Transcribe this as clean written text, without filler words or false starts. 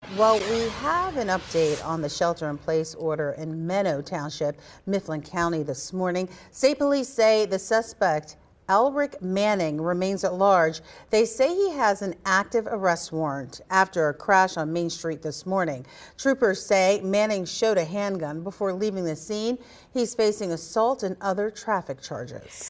Well, we have an update on the shelter-in-place order in Menno Township, Mifflin County this morning. State police say the suspect, Elric Manning, remains at large. They say he has an active arrest warrant after a crash on Main Street this morning. Troopers say Manning showed a handgun before leaving the scene. He's facing assault and other traffic charges.